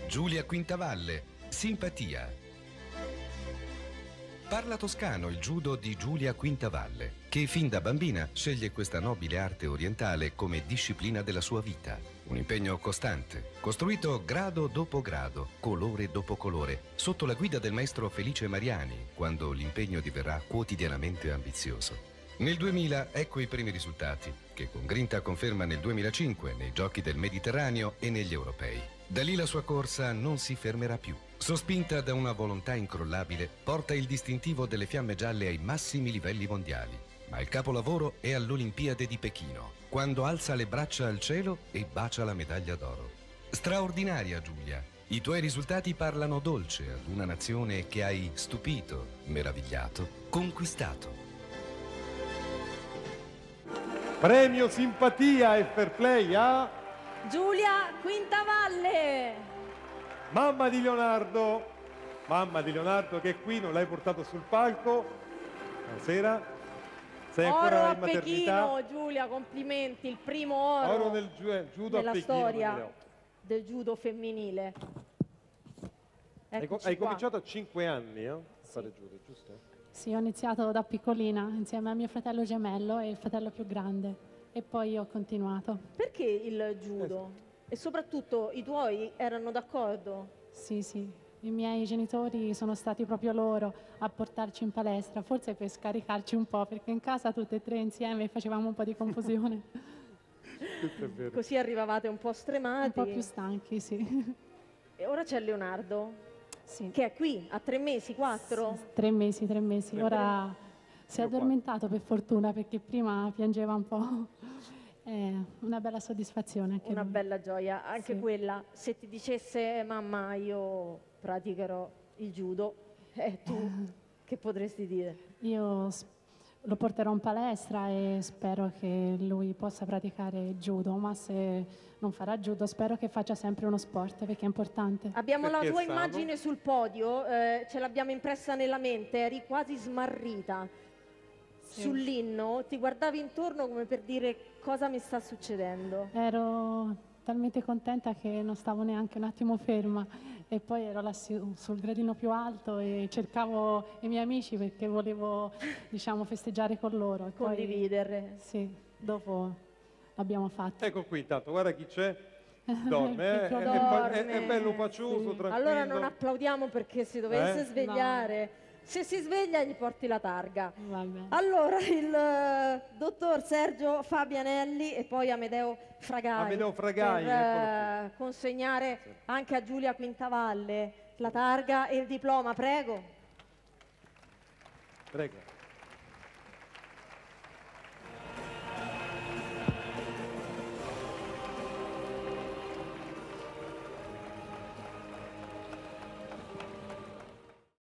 Giulia Quintavalle, Simpatia. Parla toscano il judo di Giulia Quintavalle, che fin da bambina sceglie questa nobile arte orientale come disciplina della sua vita. Un impegno costante, costruito grado dopo grado, colore dopo colore, sotto la guida del maestro Felice Mariani, quando l'impegno diverrà quotidianamente ambizioso. Nel 2000 ecco i primi risultati, che con grinta conferma nel 2005 nei Giochi del Mediterraneo e negli Europei. Da lì la sua corsa non si fermerà più. Sospinta da una volontà incrollabile, porta il distintivo delle Fiamme Gialle ai massimi livelli mondiali. Ma il capolavoro è all'Olimpiade di Pechino, quando alza le braccia al cielo e bacia la medaglia d'oro. Straordinaria Giulia, i tuoi risultati parlano dolce ad una nazione che hai stupito, meravigliato, conquistato. Premio Simpatia e Fair Play a Giulia Quintavalle. mamma di Leonardo che è qui, non l'hai portato sul palco. Buonasera. Sei ancora Oro a in maternità. Pechino, Giulia, complimenti, il primo oro, Oro nel judo a nella Pechino. storia del judo femminile. Hai cominciato a 5 anni a fare judo, giusto? Sì, ho iniziato da piccolina insieme a mio fratello gemello e il fratello più grande e poi ho continuato. Perché il judo? E soprattutto i tuoi erano d'accordo? Sì, sì, i miei genitori sono stati proprio loro a portarci in palestra, forse per scaricarci un po', perché in casa tutte e tre insieme facevamo un po' di confusione. Tutto è vero. Così arrivavate un po' stremati. Un po' più stanchi, sì. E ora c'è Leonardo, Sì. che è qui, a 3 mesi, 4? 3 mesi, 3 mesi. Ora si è Io qua. addormentato per fortuna, perché prima piangeva un po'. È una bella soddisfazione anche Una lui. bella gioia, anche Sì. quella. Se ti dicesse mamma io praticherò il judo, tu che potresti dire? Io lo porterò in palestra e spero che lui possa praticare judo, ma se non farà judo spero che faccia sempre uno sport, perché è importante. Abbiamo Perché la tua è sano? immagine sul podio, ce l'abbiamo impressa nella mente, eri quasi smarrita Sì. sull'inno, ti guardavi intorno come per dire cosa mi sta succedendo. Ero talmente contenta che non stavo neanche un attimo ferma e poi ero là sul gradino più alto e cercavo i miei amici perché volevo, diciamo, festeggiare con loro. E poi, Condividere. sì, dopo l'abbiamo fatto. Ecco qui, intanto, guarda chi c'è. Dorme, Che dorme. è bello pacioso, Sì. tranquillo. Allora non applaudiamo perché si dovesse svegliare. Se si sveglia gli porti la targa. Va bene. Allora il dottor Sergio Fabianelli e poi Amedeo Fragai, Amedeo Fragai, per eccolo consegnare anche a Giulia Quintavalle la targa e il diploma, prego. Prego.